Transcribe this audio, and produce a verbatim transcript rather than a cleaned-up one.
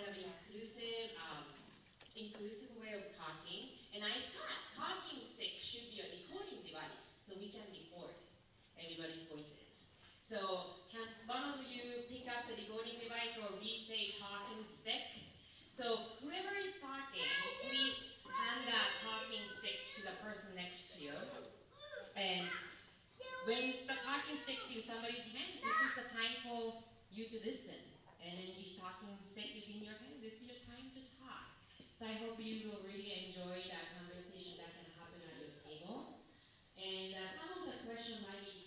an inclusive, um, inclusive way of talking. And I thought talking stick should be a recording device so we can record everybody's voices. So can one of you pick up the recording device, or we say talking stick? So whoever is talking, please hand that talking sticks to the person next to you. And when the talking stick's in somebody's hands, this is the time for you to listen. And then if talking stick is in your hands, it's your time to talk. So I hope you will really enjoy that conversation that can happen at your table. And uh, some of the questions might be